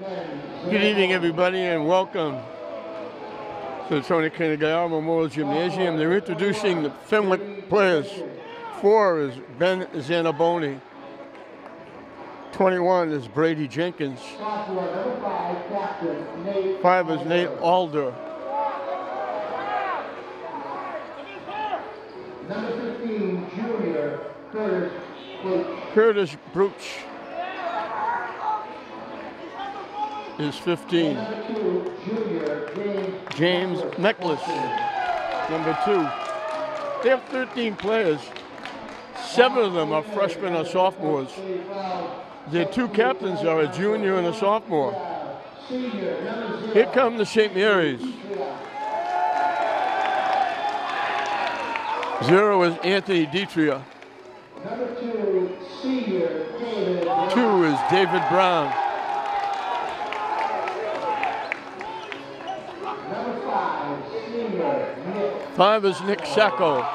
Good evening, everybody, and welcome to the Tony Kennedy Memorial Gymnasium. They're introducing the Fenwick players. 4 is Ben Zanaboni. 21 is Brady Jenkins. 5 is Nate Alder. Number 15, junior, Curtis Brooch is 15. Number 2, junior, James Necklace, number 2. They have 13 players. 7 of them are freshmen or sophomores. Their 2 captains are a junior and a sophomore. Here come the St. Mary's. 0 is Anthony Detria. Number 2, senior, David. 2 is David Brown. Number 5, senior, Nick. 5 is Nick Sacco.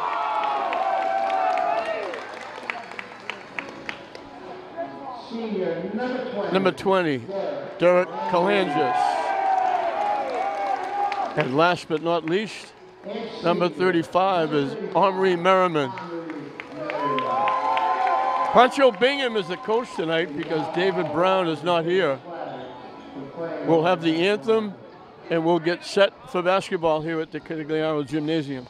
Senior, Number 20, Derek Kalangis. And last but not least, number 35 is Omri Merriman. Pancho Bingham is the coach tonight because David Brown is not here. We'll have the anthem and we'll get set for basketball here at the Canigliano Gymnasium.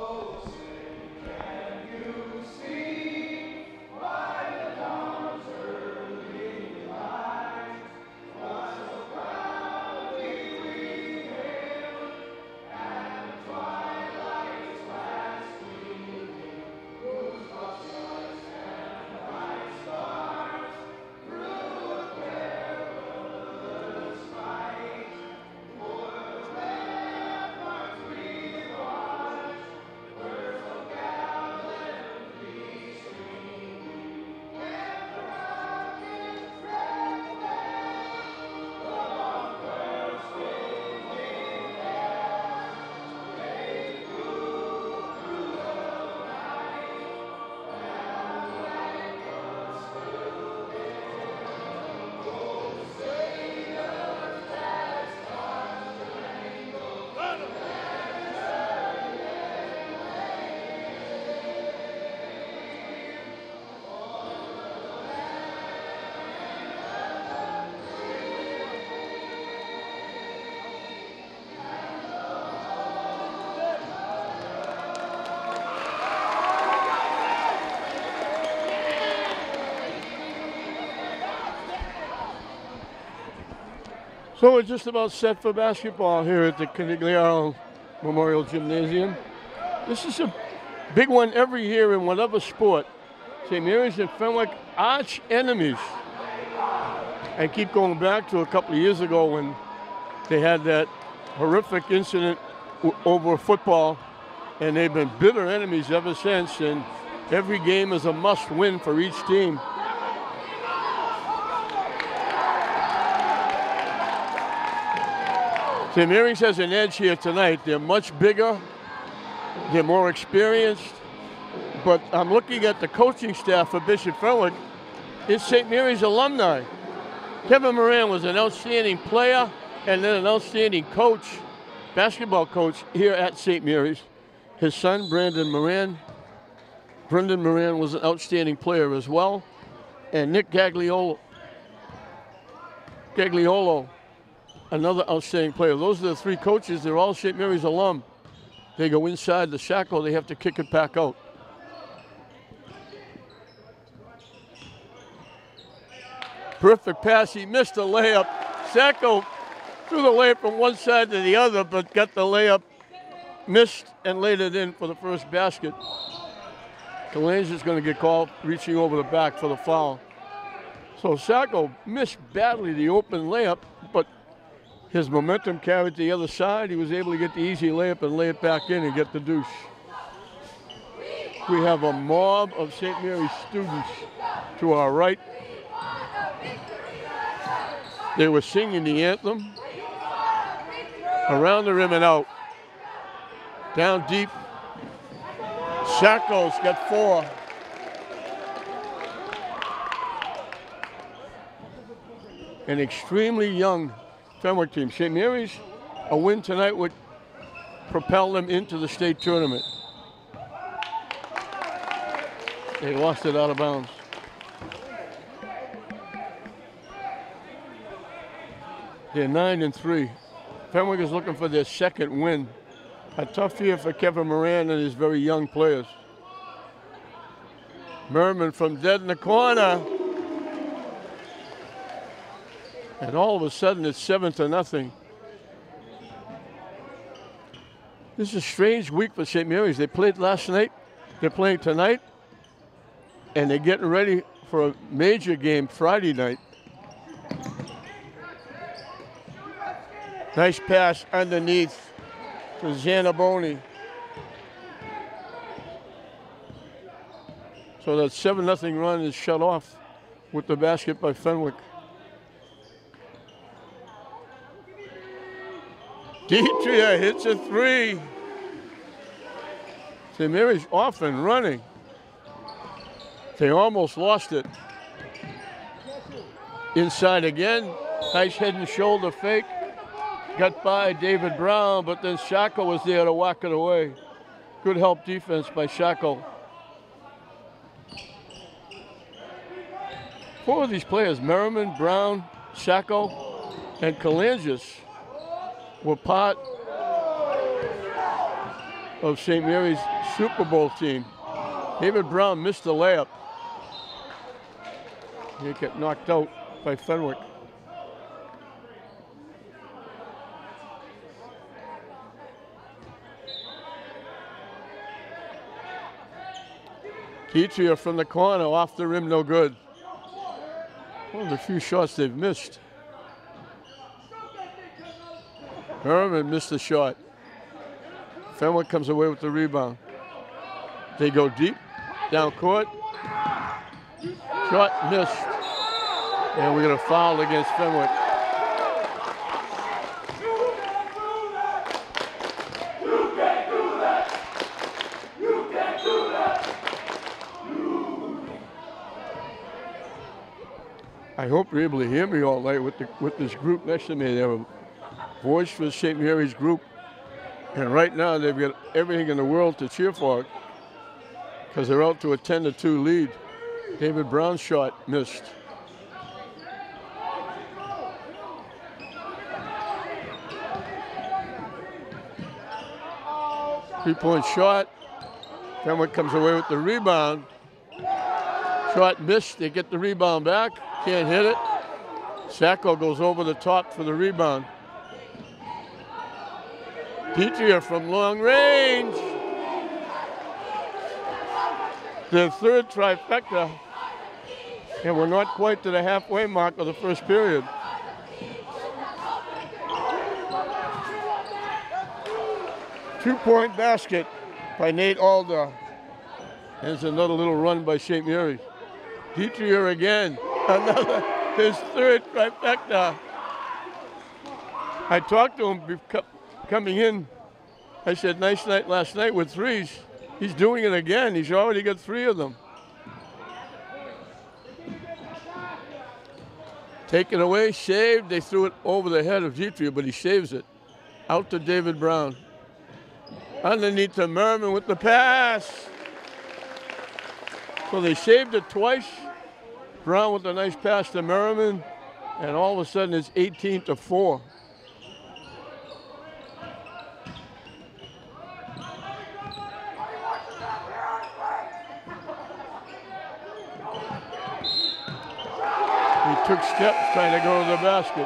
So we're just about set for basketball here at the Canigliano Memorial Gymnasium. This is a big one every year in whatever sport. St. Mary's and Fenwick, arch enemies. I keep going back to a couple of years ago when they had that horrific incident over football, and they've been bitter enemies ever since, and every game is a must-win for each team. St. Mary's has an edge here tonight. They're much bigger, they're more experienced, but I'm looking at the coaching staff for Bishop Fenwick. It's St. Mary's alumni. Kevin Moran was an outstanding player and then an outstanding coach, basketball coach here at St. Mary's. His son, Brendan Moran was an outstanding player as well. And Nick Gagliolo, another outstanding player. Those are the 3 coaches. They're all St. Mary's alum. They go inside the shackle. They have to kick it back out. Perfect pass. He missed a layup. Sacco threw the layup from one side to the other, but got the layup, missed, and laid it in for the first basket. Kalange is going to get called reaching over the back for the foul. So Sacco missed badly the open layup, but his momentum carried to the other side. He was able to get the easy layup and lay it back in and get the deuce. We have a mob of St. Mary's students to our right. They were singing the anthem. Around the rim and out. Down deep. Sacco's got 4. an extremely young Fenwick team. St. Mary's, a win tonight would propel them into the state tournament. They lost it out of bounds. They're 9-3. Fenwick is looking for their second win. A tough year for Kevin Moran and his very young players. Merman from dead in the corner. And all of a sudden it's 7-0. This is a strange week for St. Mary's. They played last night, they're playing tonight, and they're getting ready for a major game Friday night. Nice pass underneath to Zanaboni. So that 7-0 run is shut off with the basket by Fenwick. Deitria hits a three. St. Mary's off and running. They almost lost it. Inside again. Nice head and shoulder fake. Got by David Brown, but then Shackel was there to whack it away. Good help defense by Shackel. Four of these players, Merriman, Brown, Shackel, and Kalangis, were part of St. Mary's Super Bowl team. David Brown missed the layup. He got knocked out by Fenwick. Deitria from the corner, off the rim, no good. One of the few shots they've missed. Herman missed the shot. Fenwick comes away with the rebound. They go deep, down court. Shot missed. And we got a foul against Fenwick. I hope you're able to hear me all night with this group next to me. They have a voice for St. Mary's group. And right now they've got everything in the world to cheer for because they're out to a 10-2 lead. David Brown's shot missed. Three-point shot. Fenwick comes away with the rebound. Shot missed. They get the rebound back. Can't hit it. Sacco goes over the top for the rebound. Deitria from long range. Their third trifecta. And we're not quite to the halfway mark of the first period. Two-point basket by Nate Alder. There's another little run by St. Mary's. Deitria again. Another, his third trifecta. I talked to him coming in. I said, nice night last night with threes. He's doing it again. He's already got three of them. Taken away, saved. They threw it over the head of Deitria, but he saves it. Out to David Brown. Underneath to Merman with the pass. So they saved it twice. Brown with a nice pass to Merriman, and all of a sudden it's 18-4. He took steps trying to go to the basket.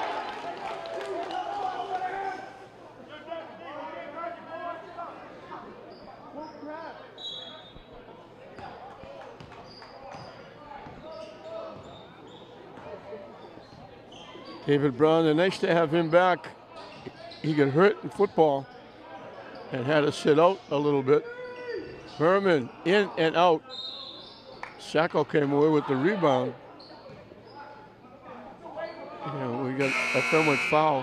David Brown, and nice to have him back. He got hurt in football and had to sit out a little bit. Herman in and out. Sacco came away with the rebound. And we got a Fenwick foul.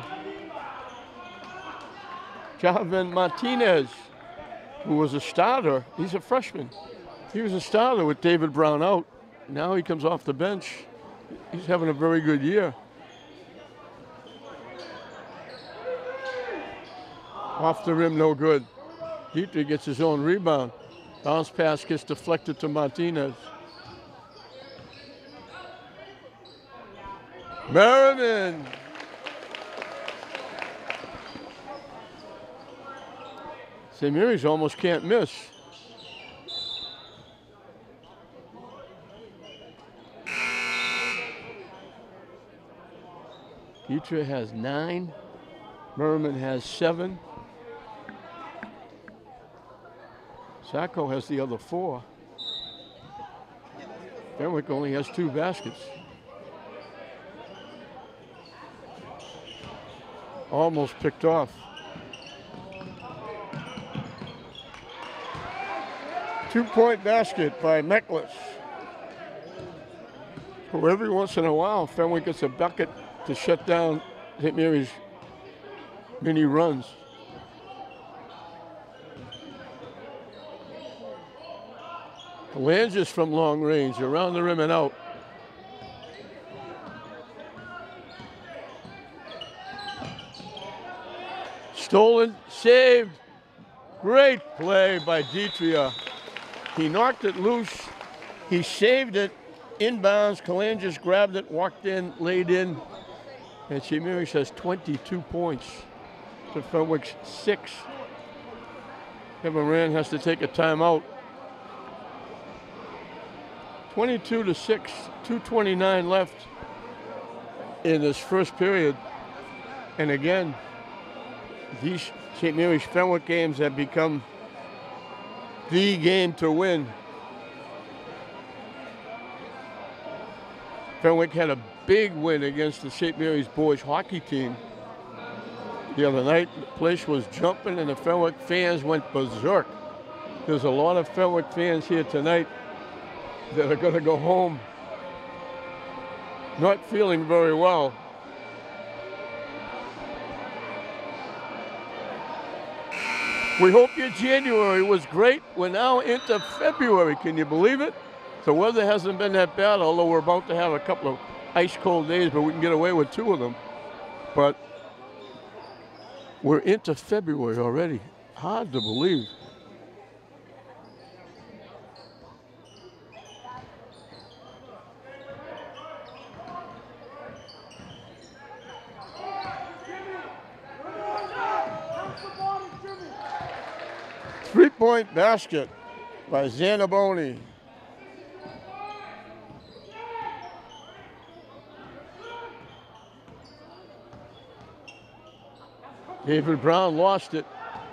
Calvin Martinez, who was a starter, he's a freshman. He was a starter with David Brown out. Now he comes off the bench. He's having a very good year. Off the rim, no good. Dietrich gets his own rebound. Bounce pass gets deflected to Martinez. Merriman. St. Mary's almost can't miss. Dietrich has 9. Merriman has 7. Sacco has the other 4. Fenwick only has 2 baskets. Almost picked off. 2-point basket by Meklis, who every once in a while Fenwick gets a bucket to shut down St. Mary's mini runs. Langes from long range, around the rim and out. Stolen, saved. Great play by Dietrich. He knocked it loose. He saved it inbounds. Kalanges grabbed it, walked in, laid in. And St. Mary's has 22 points to Fenwick's 6. Kevin Rand has to take a timeout. 22-6, 2:29 left in this first period. And again, these St. Mary's Fenwick games have become the game to win. Fenwick had a big win against the St. Mary's boys hockey team the other night. The place was jumping and the Fenwick fans went berserk. There's a lot of Fenwick fans here tonight that are going to go home not feeling very well. We hope your January was great. We're now into February. Can you believe it? The weather hasn't been that bad, although we're about to have a couple of ice cold days, but we can get away with 2 of them. But we're into February already. Hard to believe. Three-point basket by Zanaboni. David Brown lost it.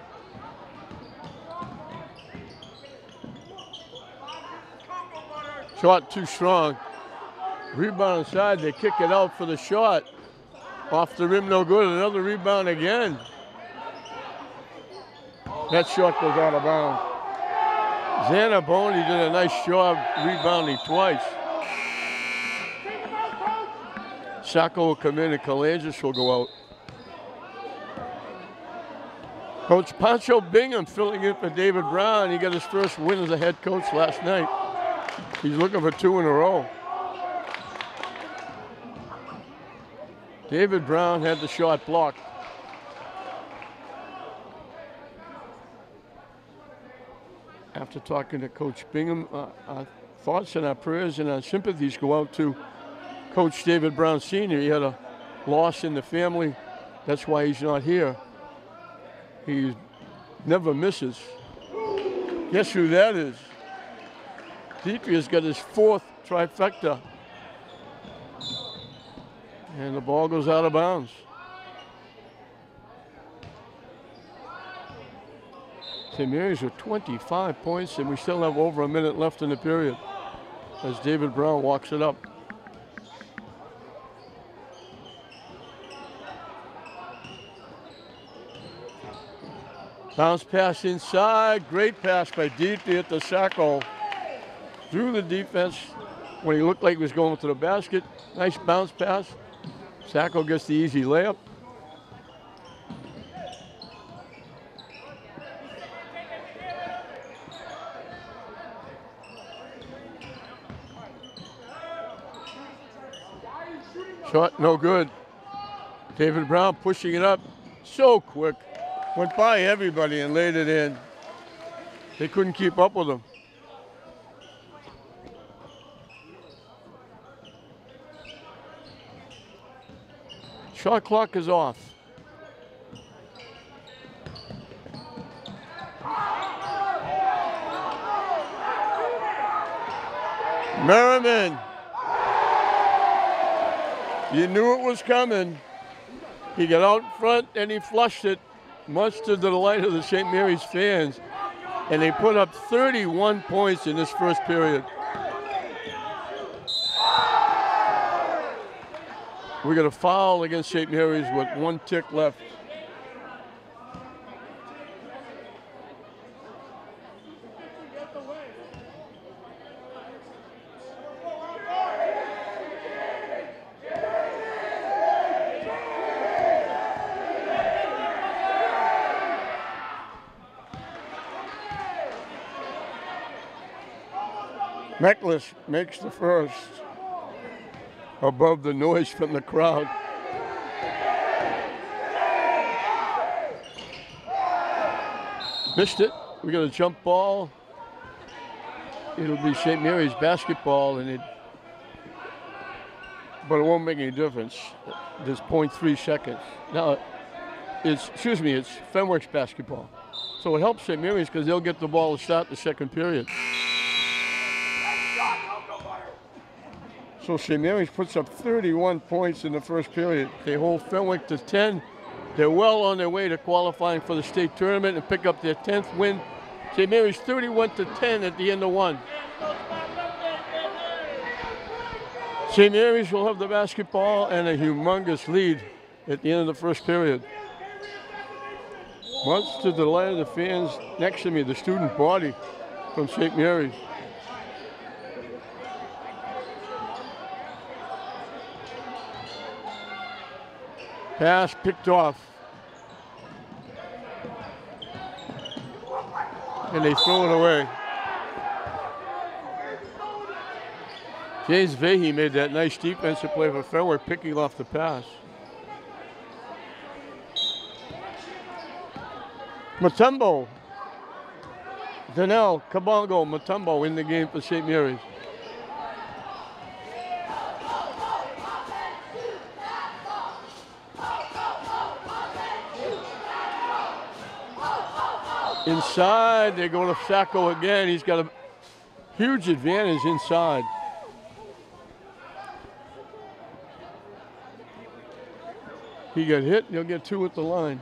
Shot too strong. Rebound inside, they kick it out for the shot. Off the rim, no good. Another rebound again. That shot goes out of bounds. Zanaboni did a nice job rebounding twice. Sacco will come in and Kalanges will go out. Coach Pancho Bingham filling in for David Brown. He got his first win as a head coach last night. He's looking for 2 in a row. David Brown had the shot blocked. After talking to Coach Bingham, our thoughts and our prayers and our sympathies go out to Coach David Brown Sr. He had a loss in the family. That's why he's not here. He never misses. Guess who that is? Dietrich has got his 4th trifecta. And the ball goes out of bounds. St. Mary's with 25 points, and we still have over a minute left in the period as David Brown walks it up. Bounce pass inside. Great pass by Dietrich at the Sacco. Through the defense when he looked like he was going to the basket. Nice bounce pass. Sacco gets the easy layup. Shot no good. David Brown pushing it up so quick. Went by everybody and laid it in. They couldn't keep up with him. Shot clock is off. Merriman. You knew it was coming. He got out front and he flushed it, much to the delight of the St. Mary's fans. And they put up 31 points in this first period. We got a foul against St. Mary's with 1 tick left. Meklis makes the first above the noise from the crowd. Missed it. We got a jump ball. It'll be St. Mary's basketball, but it won't make any difference. There's 0.3 seconds. Now, it's Fenwick's basketball. So it helps St. Mary's because they'll get the ball to start the second period. So St. Mary's puts up 31 points in the first period. They hold Fenwick to 10. They're well on their way to qualifying for the state tournament and pick up their 10th win. St. Mary's 31-10 at the end of one. St. Mary's will have the basketball and a humongous lead at the end of the first period. Much to the delight of the fans next to me, the student body from St. Mary's. Pass picked off. And they throw it away. James Vahey made that nice defensive play for Fenwick, picking off the pass. Mutombo. Danelle Kabongo Mutombo in the game for St. Mary's. Inside, they go to Sacco again. He's got a huge advantage inside. He got hit, and he'll get 2 at the line.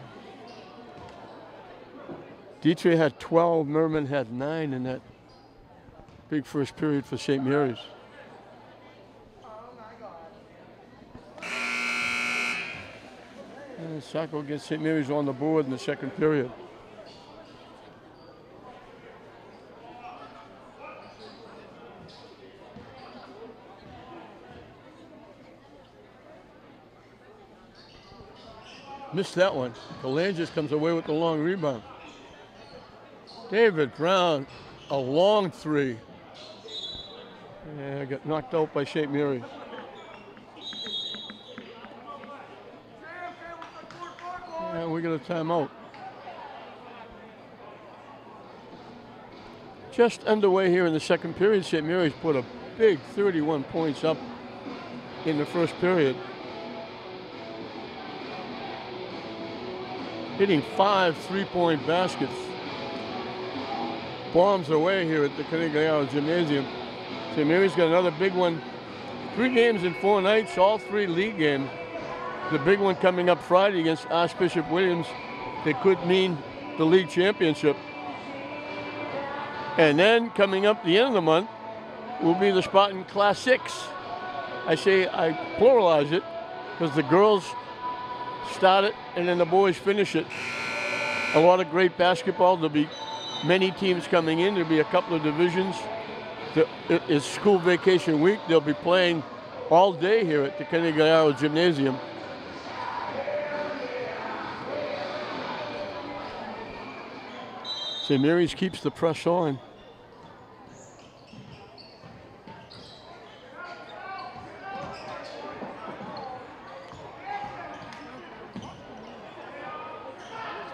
Dietrich had 12, Merman had 9 in that big first period for St. Mary's. And Sacco gets St. Mary's on the board in the second period. Missed that one. Kalangis comes away with the long rebound. David Brown, a long 3. Yeah, got knocked out by St. Mary's. And we got a timeout. Just underway here in the second period. St. Mary's put a big 31 points up in the first period. Hitting 5 3-point baskets. Bombs away here at the Canigliaro Gymnasium. St. Mary's got another big one. 3 games in 4 nights, all 3 league games. The big one coming up Friday against Archbishop Williams. That could mean the league championship. And then coming up the end of the month will be the Spartan Class 6. I pluralize it because the girls start it and then the boys finish it. A lot of great basketball. There'll be many teams coming in. There'll be a couple of divisions. It's school vacation week. They'll be playing all day here at the Canigliaro Gymnasium. St. Mary's keeps the press on.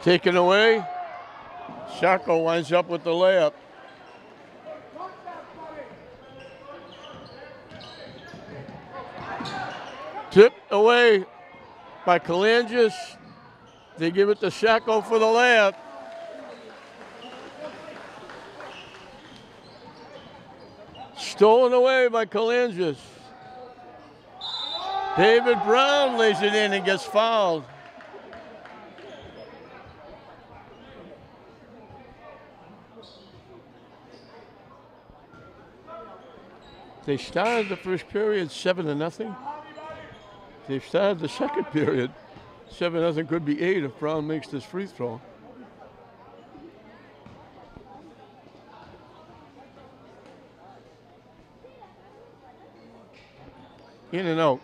Taken away. Sacco winds up with the layup. Tipped away by Kalangis. They give it to Sacco for the layup. Stolen away by Kalangis. David Brown lays it in and gets fouled. They started the first period 7-0. They've started the second period 7-0. Could be 8 if Brown makes this free throw. In and out.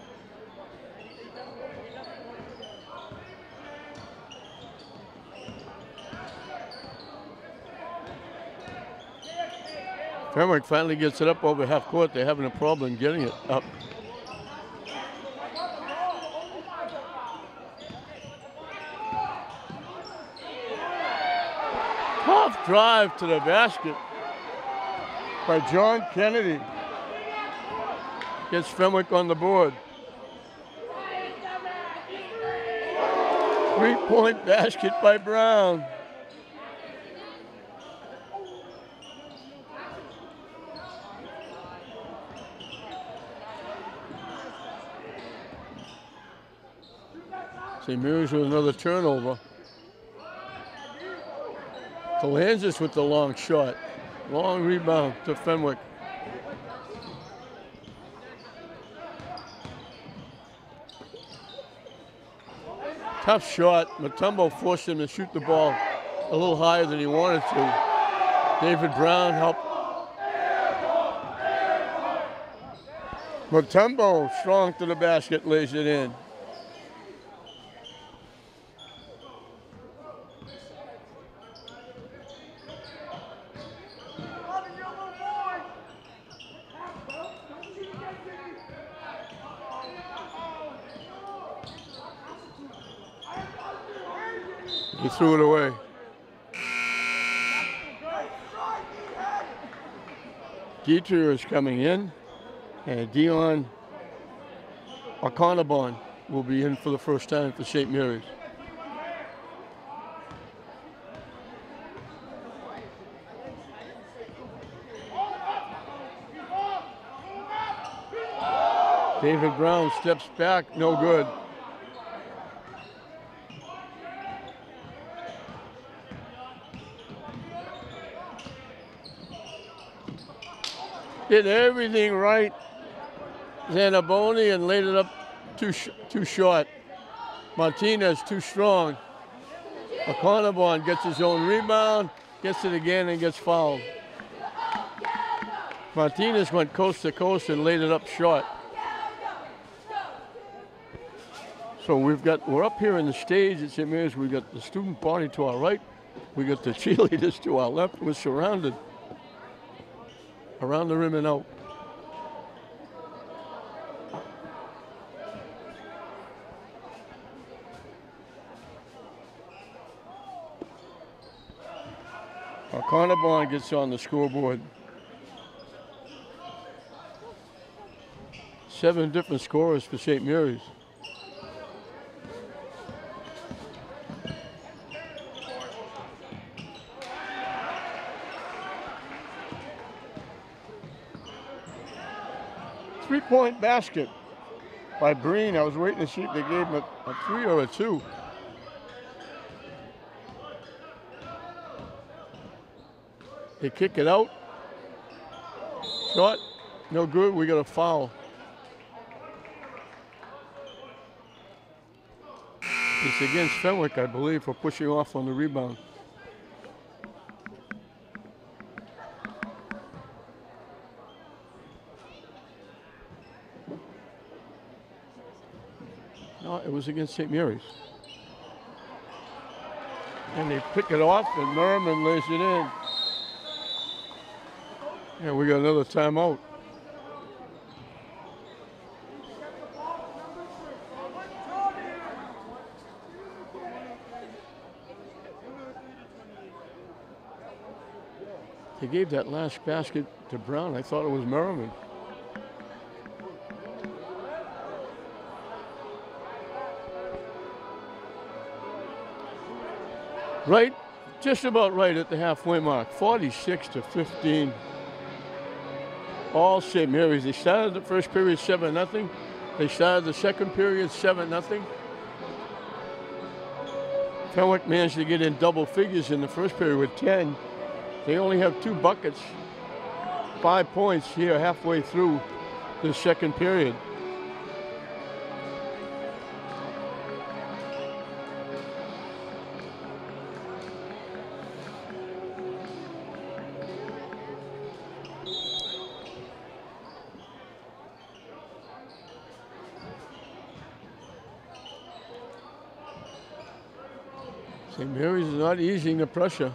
Fenwick finally gets it up over half court. They're having a problem getting it up. Tough drive to the basket by John Kennedy. Gets Fenwick on the board. 3-point basket by Brown. St. Mary's with another turnover. Kalangis with the long shot. Long rebound to Fenwick. Tough shot. Mutombo forced him to shoot the ball a little higher than he wanted to. David Brown helped. Mutombo strong to the basket, lays it in. He threw it away. Dieter is coming in, and Dion O'Connor will be in for the first time for St. Mary's. David Brown steps back, no good. Did everything right, Zanaboni, and laid it up too short. Martinez too strong. O'Connor gets his own rebound, gets it again, and gets fouled. Martinez went coast to coast and laid it up short. So we're up here in the stage at St. Mary's. We've got the student body to our right. We got the cheerleaders to our left. We're surrounded around the rim and out. O'Connor gets on the scoreboard. 7 different scorers for St. Mary's. Three-point basket by Breen. I was waiting to see if they gave him a 3 or a 2. They kick it out. Shot, no good. We got a foul. It's against Fenwick, I believe, for pushing off on the rebound. No, it was against St. Mary's. And they pick it off, and Merriman lays it in. Yeah, we got another timeout. They gave that last basket to Brown. I thought it was Merriman. Right, just about right at the halfway mark, 46-15. All St. Mary's. They started the first period 7-0. They started the second period 7-0. Fenwick managed to get in double figures in the first period with 10. They only have 2 buckets, 5 points here halfway through the second period. St. Mary's is not easing the pressure.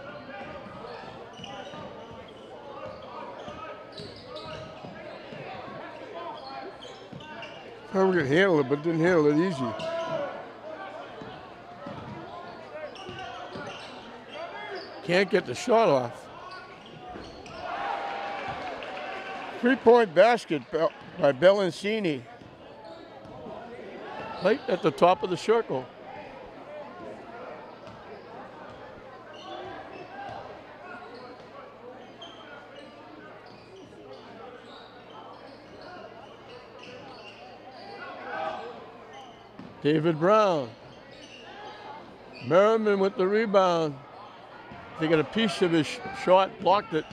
Probably could handle it, but didn't handle it easy. Can't get the shot off. 3-point basket by Bellancini. Right at the top of the circle. David Brown. Merriman with the rebound. They got a piece of his shot, blocked it.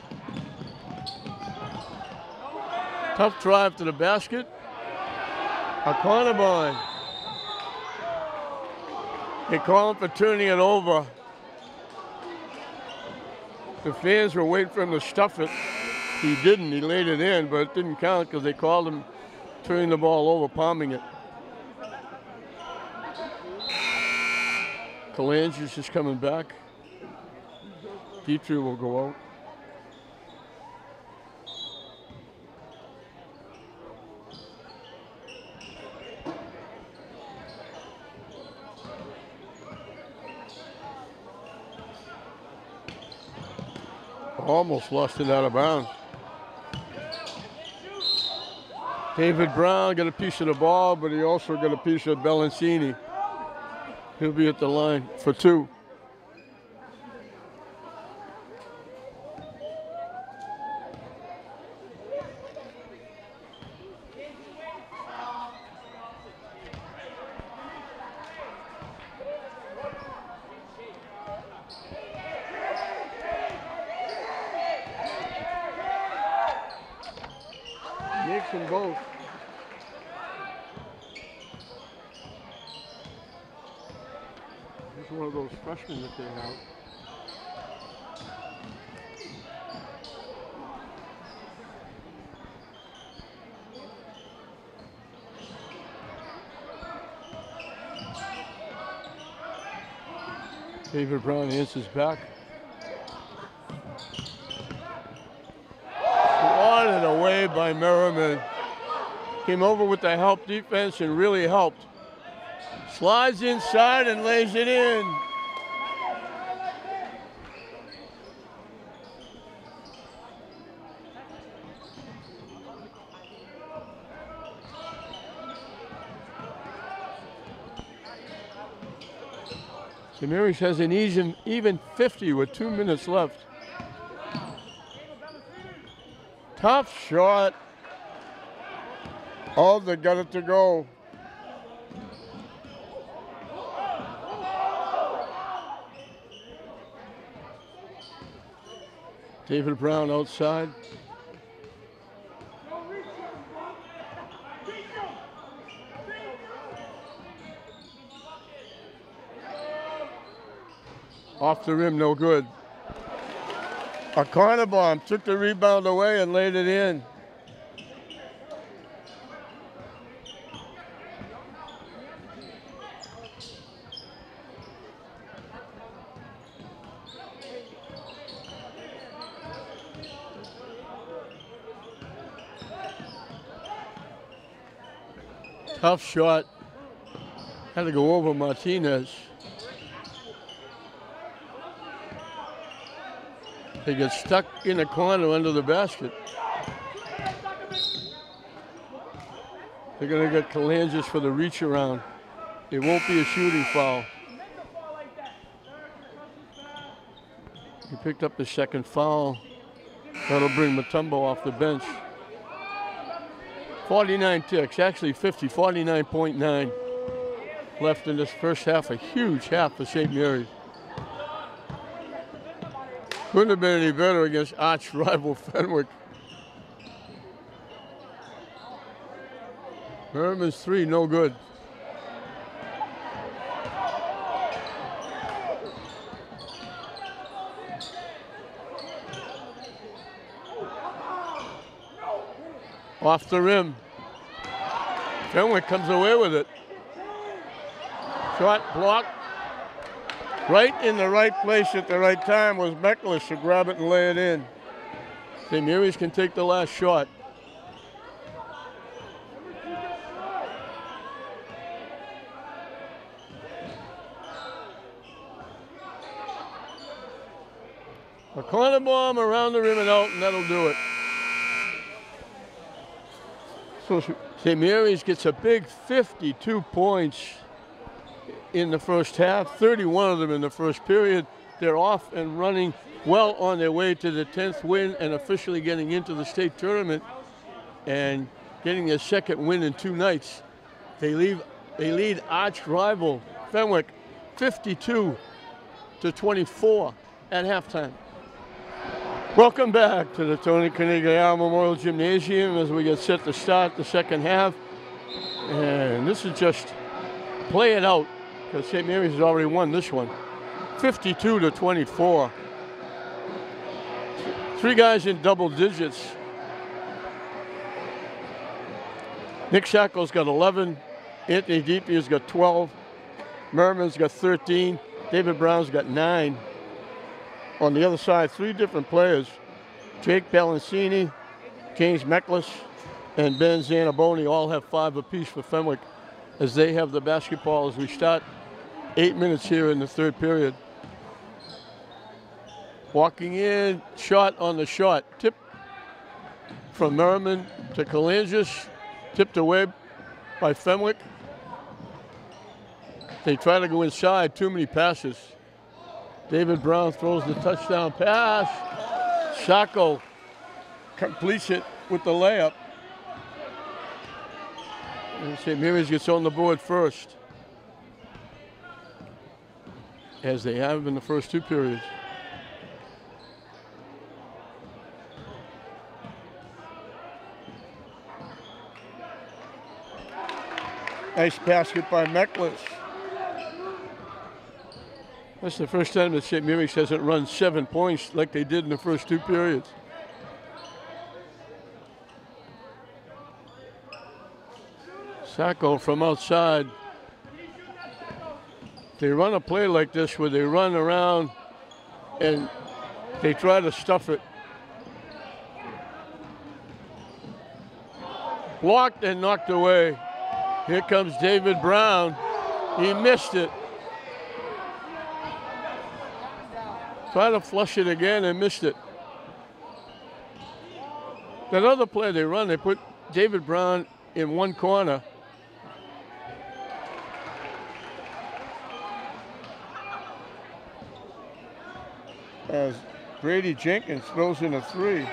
Tough drive to the basket. Economon. They call him for turning it over. The fans were waiting for him to stuff it. He didn't. He laid it in, but it didn't count because they called him turning the ball over, palming it. Kalanges is coming back. Petrie will go out. Almost lost it out of bounds. David Brown got a piece of the ball, but he also got a piece of Bellancini. He'll be at the line for 2. Makes them both. He's one of those freshmen that they have. David Brown answers back. Swatted away by Merriman. Came over with the help defense and really helped. Slides inside and lays it in. St. Mary's has an even 50 with 2 minutes left. Tough shot. Oh, they got it to go. David Brown outside. Off the rim, no good. Economon took the rebound away and laid it in. Tough shot. Had to go over Martinez. They get stuck in the corner under the basket. They're going to get Kalangis for the reach around. It won't be a shooting foul. He picked up the second foul. That'll bring Mutombo off the bench. 49 ticks, actually 50, 49.9 left in this first half. A huge half for St. Mary's. Couldn't have been any better against arch rival Fenwick. Herman's three, no good. Off the rim. Fenwick comes away with it. Shot blocked. Right in the right place at the right time was Meklis to grab it and lay it in. St. Mary's can take the last shot. A corner bomb around the rim and out, and that'll do it. So St. Mary's gets a big 52 points in the first half, 31 of them in the first period. They're off and running well on their way to the 10th win and officially getting into the state tournament and getting their second win in 2 nights. They lead arch rival Fenwick 52-24 at halftime. Welcome back to the Tony Canigliaro Memorial Gymnasium as we get set to start the second half. And this is just play it out because St. Mary's has already won this one. 52-24. 3 guys in double digits. Nick Sacco's got 11. Anthony Deepia's got 12. Merman's got 13. David Brown's got 9. On the other side, 3 different players. Jake Balancini, James Meklis, and Ben Zanaboni all have 5 apiece for Fenwick as they have the basketball as we start 8 minutes here in the third period. Walking in, shot on the shot. Tip from Merriman to Kalangis. Tipped away by Fenwick. They try to go inside, too many passes. David Brown throws the touchdown pass. Sacco completes it with the layup. And St. Mary's gets on the board first, as they have in the first 2 periods. Nice basket by Meklis. That's the first time that St. Mary's hasn't run 7 points like they did in the first 2 periods. Sacco from outside. They run a play like this where they run around and they try to stuff it. Blocked and knocked away. Here comes David Brown. He missed it. Try to flush it again and missed it. That other play they run, they put David Brown in one corner. As Brady Jenkins throws in a 3.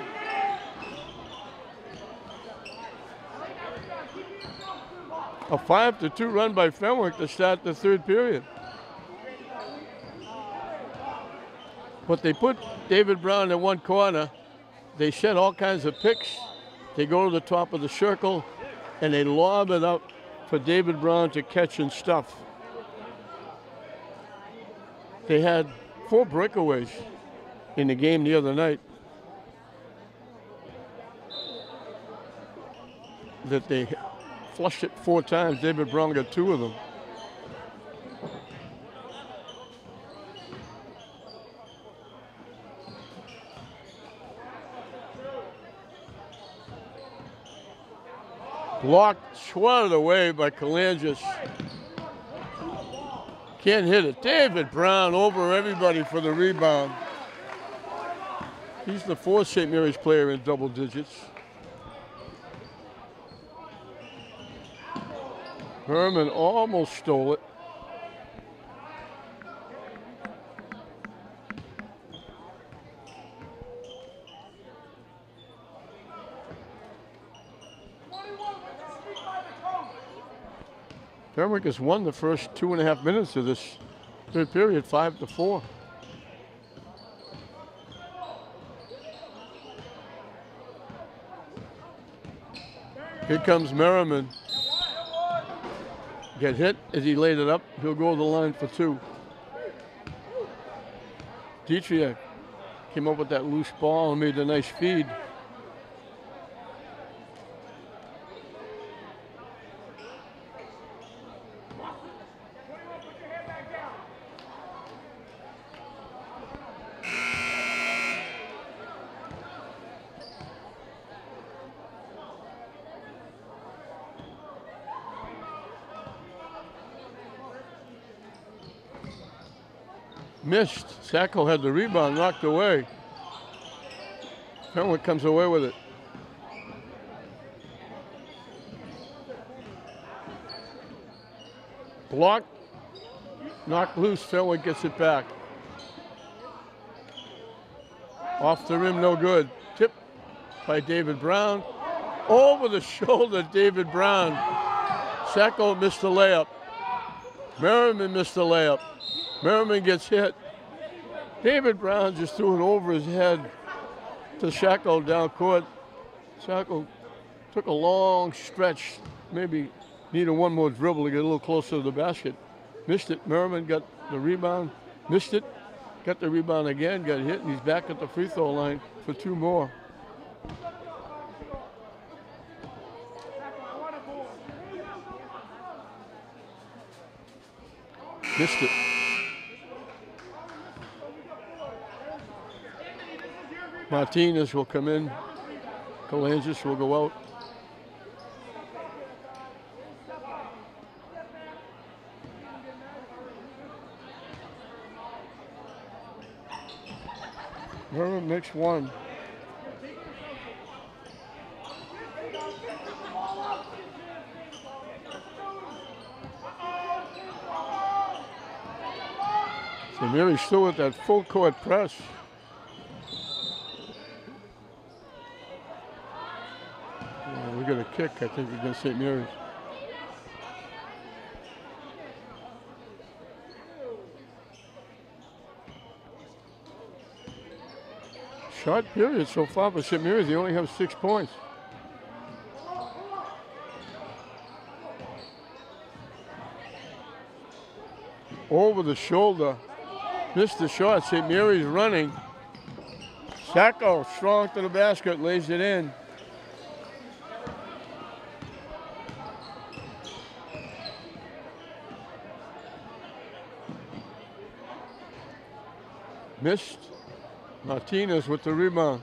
A 5-2 run by Fenwick to start the third period. But they put David Brown in one corner. They set all kinds of picks. They go to the top of the circle, and they lob it up for David Brown to catch and stuff. They had 4 breakaways in the game the other night that they flushed it 4 times. David Brown got 2 of them. Blocked, swatted away by Kalangis. Can't hit it. David Brown over everybody for the rebound. He's the fourth St. Mary's player in double digits. Herman almost stole it. Fenwick has won the first 2.5 minutes of this third period, 5-4. Here comes Merriman. Get hit as he laid it up. He'll go to the line for 2. Dietrich came up with that loose ball and made a nice feed. Missed. Sacco had the rebound knocked away. Fenwick comes away with it. Blocked. Knocked loose. Fenwick gets it back. Off the rim, no good. Tip by David Brown. Over the shoulder, David Brown. Sacco missed the layup. Merriman missed the layup. Merriman gets hit. David Brown just threw it over his head to Sacco down court. Sacco took a long stretch, maybe needed one more dribble to get a little closer to the basket. Missed it. Merriman got the rebound, missed it, got the rebound again, got hit, and he's back at the free throw line for 2 more. Missed it. Martinez will come in. Kalangis will go out. Merriman makes 1. So Mary's still with that full court press. We got a kick, I think, against St. Mary's. Short period so far for St. Mary's. They only have 6 points. Over the shoulder. Missed the shot. St. Mary's running. Sacco strong to the basket, lays it in. Missed. Martinez with the rebound.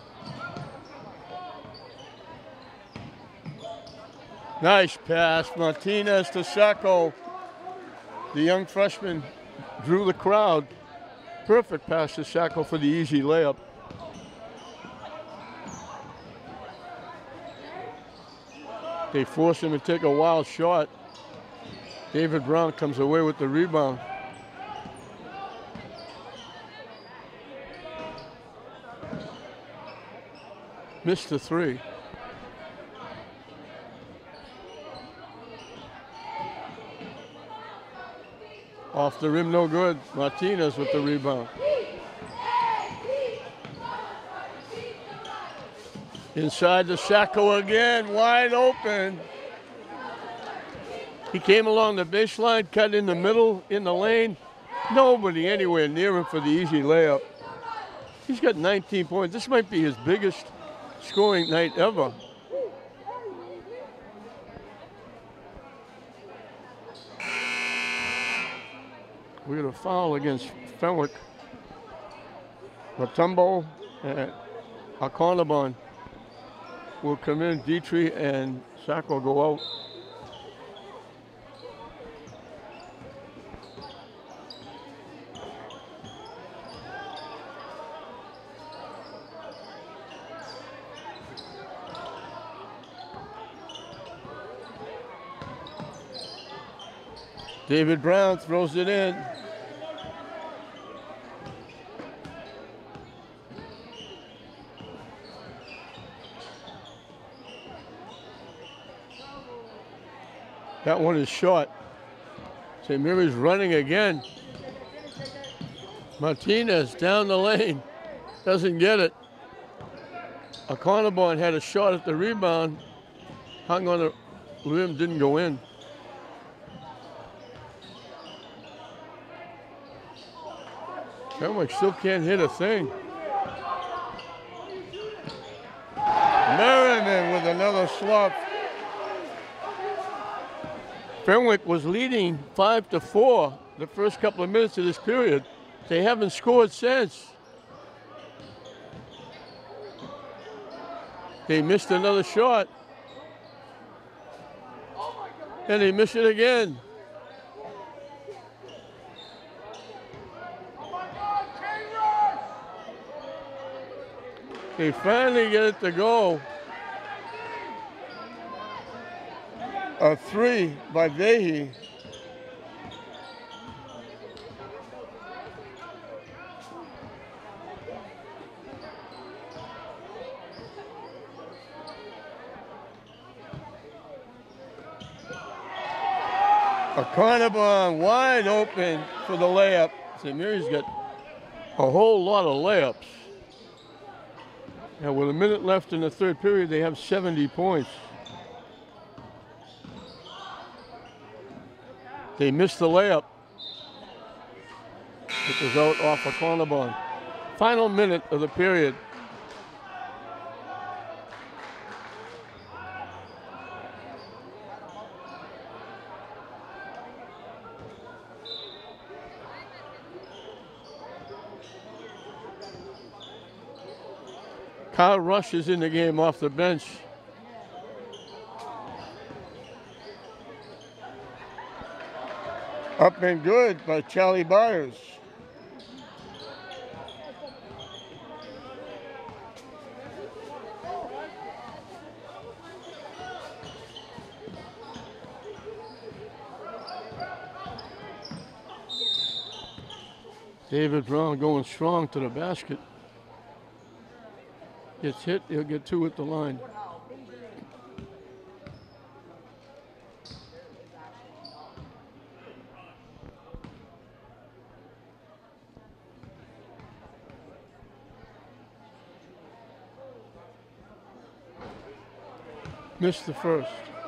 Nice pass. Martinez to Sacco. The young freshman drew the crowd. Perfect pass to Sacco for the easy layup. They force him to take a wild shot. David Brown comes away with the rebound. Missed the 3. Off the rim, no good. Martinez with the rebound. Inside to Sacco again, wide open. He came along the baseline, cut in the middle, in the lane. Nobody anywhere near him for the easy layup. He's got 19 points. This might be his biggest scoring night ever. We got a foul against Fenwick. Matumbo and Akonabon will come in. Dietrich and Sacco go out. David Brown throws it in. That one is short. St. Mary's running again. Martinez down the lane. Doesn't get it. O'Connor had a shot at the rebound. Hung on the rim, didn't go in. Fenwick still can't hit a thing. Merriman with another slump. Fenwick was leading 5-4 the first couple of minutes of this period. They haven't scored since. They missed another shot. And they missed it again. They finally get it to go. A three by Vehi. O'Connor wide open for the layup. St. Mary's got a whole lot of layups. Now with a minute left in the third period, they have 70 points. They missed the layup. It was out off O'Connor. Final minute of the period. Kyle Rush is in the game off the bench. Up and good by Charlie Byers. David Brown going strong to the basket. Gets hit, he'll get two at the line. Missed the first.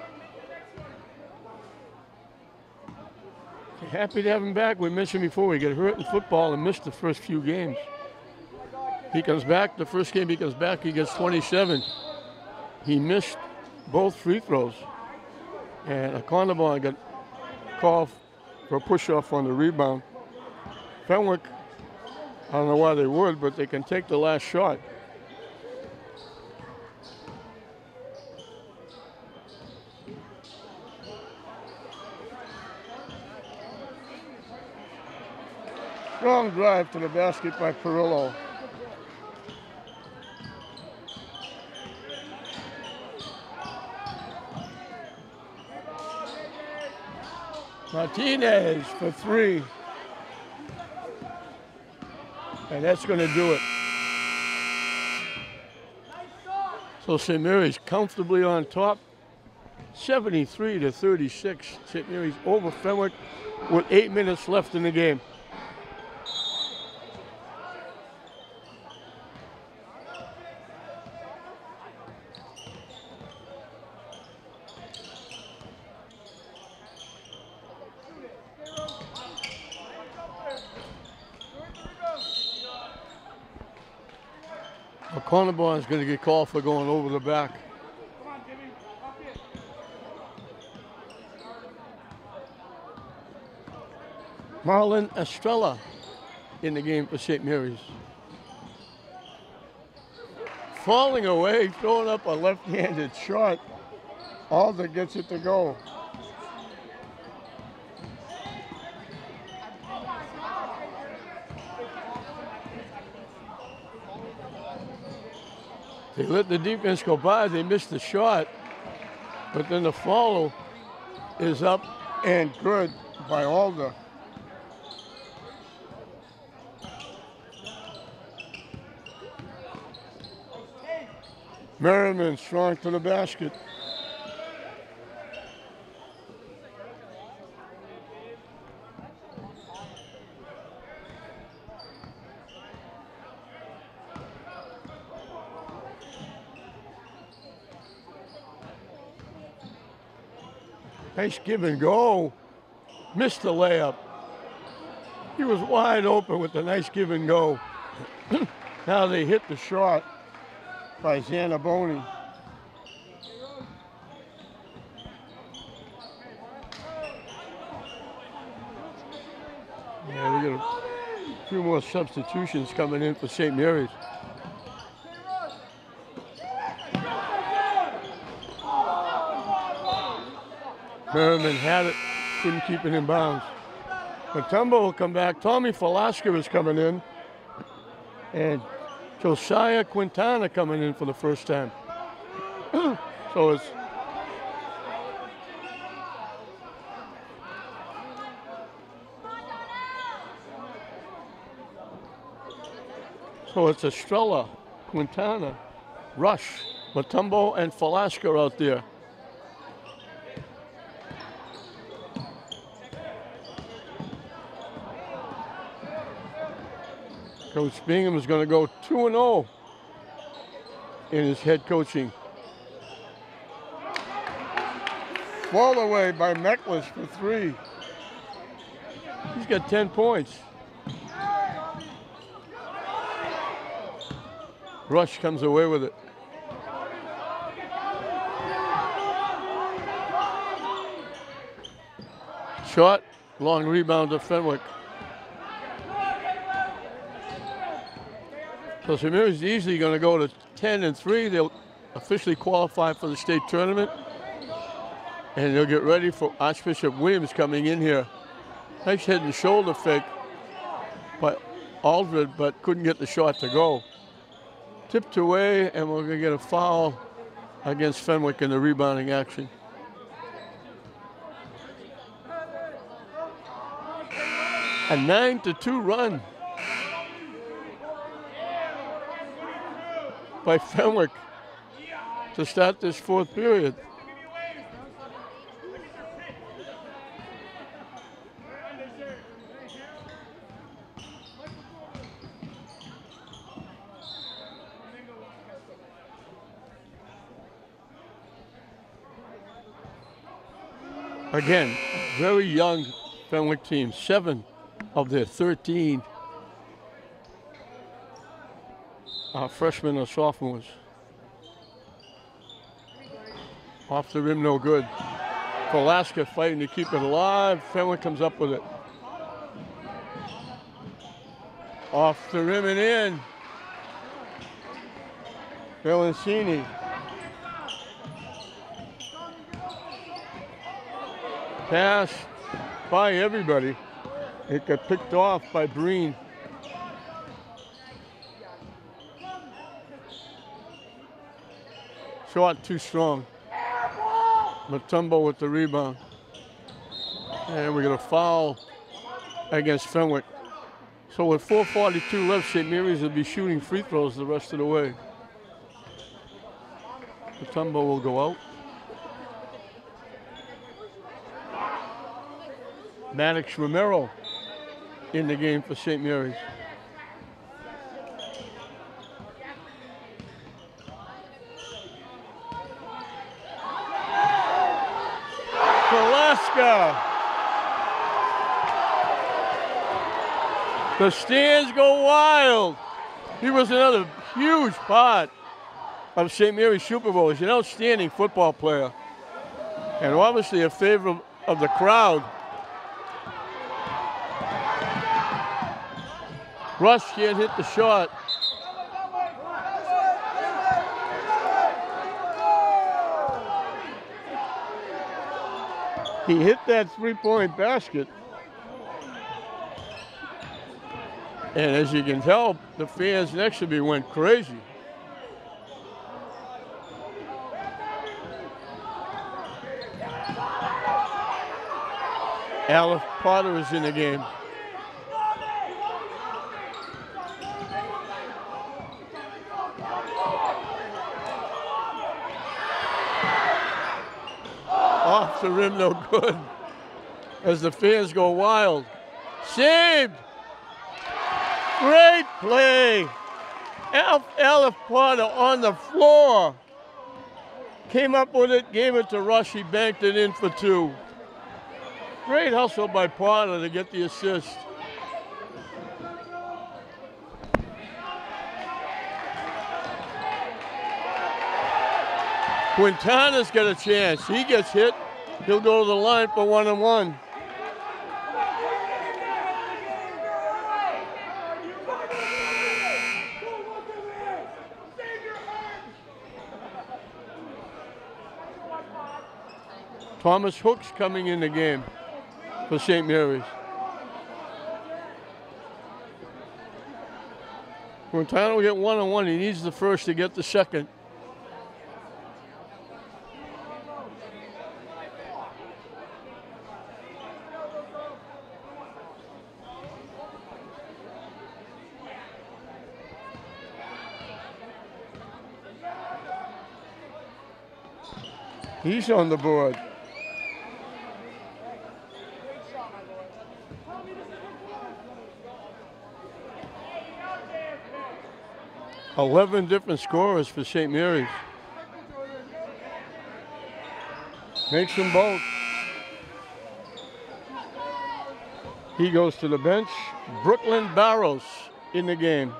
Happy to have him back. We mentioned before, he got hurt in football and missed the first few games. He comes back, the first game he comes back, he gets 27. He missed both free throws. And O'Connor got called for a push-off on the rebound. Fenwick, I don't know why they would, but they can take the last shot. Strong drive to the basket by Perillo. Martinez for three. And that's going to do it. So St. Mary's comfortably on top, 73-36. St. Mary's over Fenwick with 8 minutes left in the game. O'Connor is going to get called for going over the back. Marlon Estrella in the game for St. Mary's. Falling away, throwing up a left-handed shot. Alder gets it to go. They let the defense go by, they missed the shot, but then the follow is up and good by Alder. Merriman strong to the basket. Nice give and go. Missed the layup. He was wide open with a nice give and go. Now they hit the shot by Zanaboni. Yeah, we got a few more substitutions coming in for St. Mary's. Merriman had it, couldn't keep it in bounds. Matumbo will come back. Tommy Falaska is coming in. And Josiah Quintana coming in for the first time. So it's Estrella, Quintana, Rush, Matumbo, and Falaska out there. Coach Bingham is going to go 2-0 in his head coaching. Ball away by Meklis for 3. He's got 10 points. Rush comes away with it. Shot, long rebound to Fenwick. So St. Mary's easily going to go to 10-3. They'll officially qualify for the state tournament. And they'll get ready for Archbishop Williams coming in here. Nice head and shoulder fake by Aldred, but couldn't get the shot to go. Tipped away, and we're going to get a foul against Fenwick in the rebounding action. A 9-2 run by Fenwick to start this fourth period. Again, very young Fenwick team, 7 of their 13 freshmen or sophomores. Off the rim, no good. Falaska fighting to keep it alive. Fenwick comes up with it. Off the rim and in. Belancini. Pass by everybody. It got picked off by Breen. Shot too strong. Matumbo with the rebound. And we got a foul against Fenwick. So with 4:42 left, St. Mary's will be shooting free throws the rest of the way. Matumbo will go out. Maddox Romero in the game for St. Mary's. Alaska. The stands go wild. He was another huge part of St. Mary's Super Bowl. He's an outstanding football player and obviously a favorite of the crowd. Rush can't hit the shot. He hit that three-point basket. And as you can tell, the fans next to me went crazy. Aleph Potter is in the game. Off the rim, no good. As the fans go wild. Saved! Great play! Aleph Potter on the floor. Came up with it, gave it to Rush, he banked it in for 2. Great hustle by Potter to get the assist. Quintana's got a chance. He gets hit. He'll go to the line for 1-and-1. Thomas Hook's coming in the game for St. Mary's. Quintana will get 1-on-1. He needs the first to get the second. He's on the board. $11 different scorers for St. Mary's. Makes them both. He goes to the bench. Brooklyn Barrows in the game.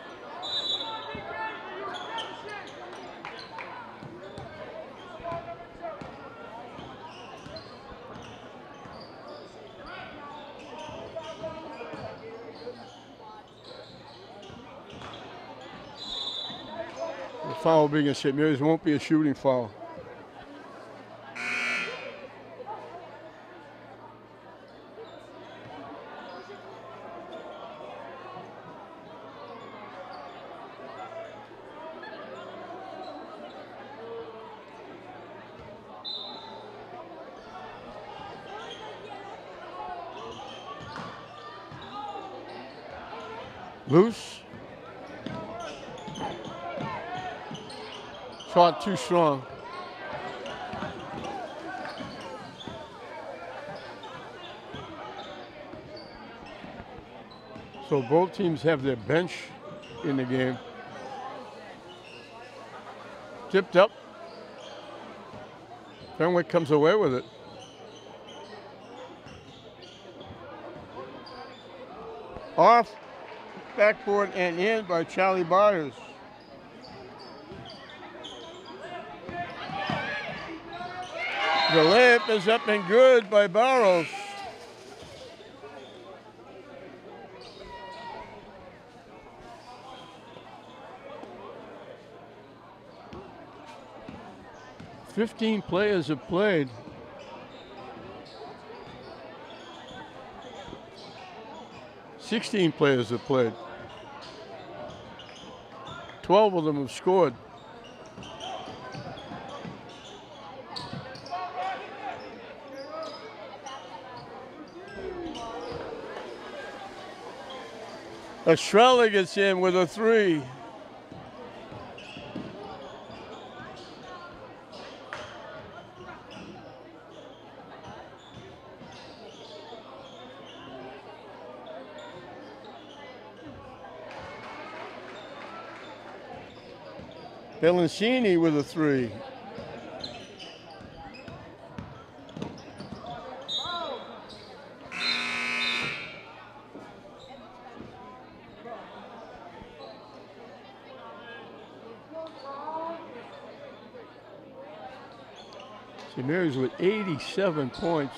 Foul being against St. Mary's won't be a shooting foul. Loose. Shot too strong. So both teams have their bench in the game. Tipped up. Fenwick comes away with it. Off, backboard and in by Charlie Byers. The layup is up and good by Barrows. Fifteen players have played. $16 players have played. 12 of them have scored. Estrella gets in with a 3. Belancini with a 3. St. Mary's with 87 points.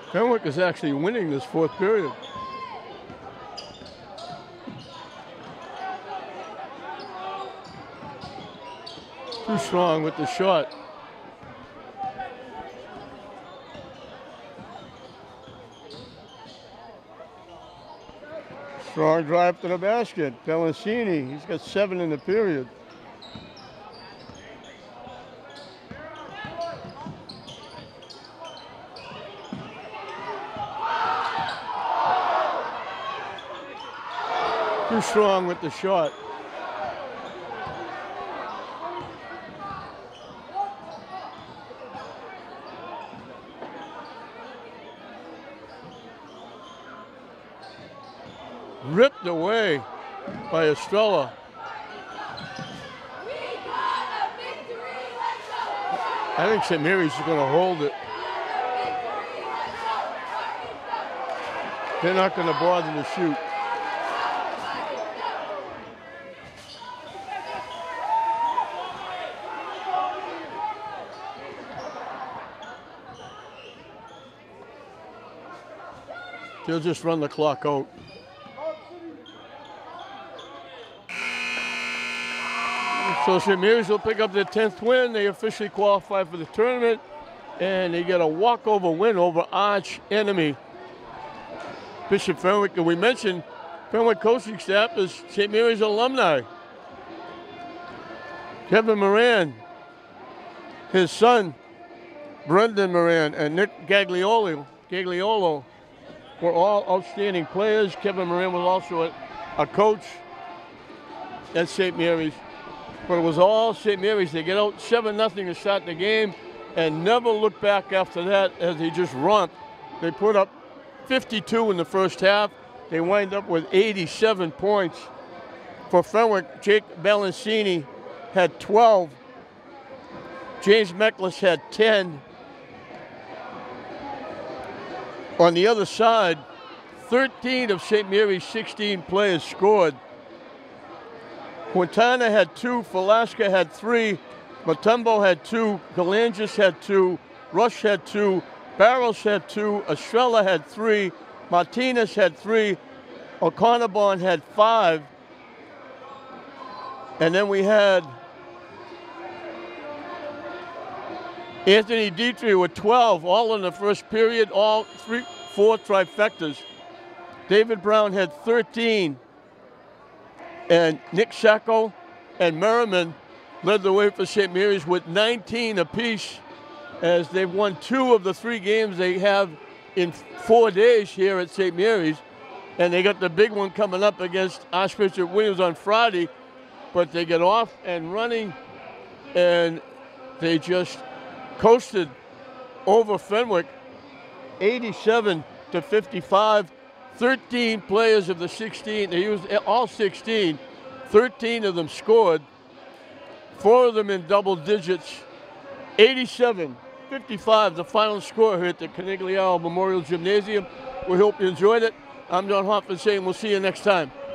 Fenwick is actually winning this fourth period. Too strong with the shot. Strong drive to the basket. Bellancini, he's got 7 in the period. Too strong with the shot. Ripped away by Estrella. I think St. Mary's is going to hold it. They're not going to bother to shoot. They'll just run the clock out. So St. Mary's will pick up their 10th win. They officially qualify for the tournament, and they get a walkover win over arch enemy Bishop Fenwick. And we mentioned Fenwick coaching staff is St. Mary's alumni. Kevin Moran, his son, Brendan Moran, and Nick Gagliolo were all outstanding players. Kevin Moran was also a coach at St. Mary's. But it was all St. Mary's. They get out 7-0 to start the game and never look back after that as they just romped. They put up 52 in the first half. They wind up with 87 points. For Fenwick, Jake Bellancini had 12. James Meklis had 10. On the other side, 13 of St. Mary's 16 players scored. Quintana had 2, Falaska had 3, Matumbo had 2, Galangis had 2, Rush had 2, Barros had 2, Estrella had 3, Martinez had 3, O'Connor had 5, and then we had Anthony Dietrich with 12, all in the first period, all 4 trifectas. David Brown had 13. And Nick Sacco and Merriman led the way for St. Mary's with 19 apiece, as they've won 2 of the 3 games they have in 4 days here at St. Mary's. And they got the big one coming up against Archbishop Williams on Friday. But they get off and running, and they just coasted over Fenwick 87-55. 13 players of the 16, they used all 16, 13 of them scored, 4 of them in double digits, 87-55, the final score here at the Canigliaro Memorial Gymnasium. We hope you enjoyed it. I'm John Hoffman saying we'll see you next time.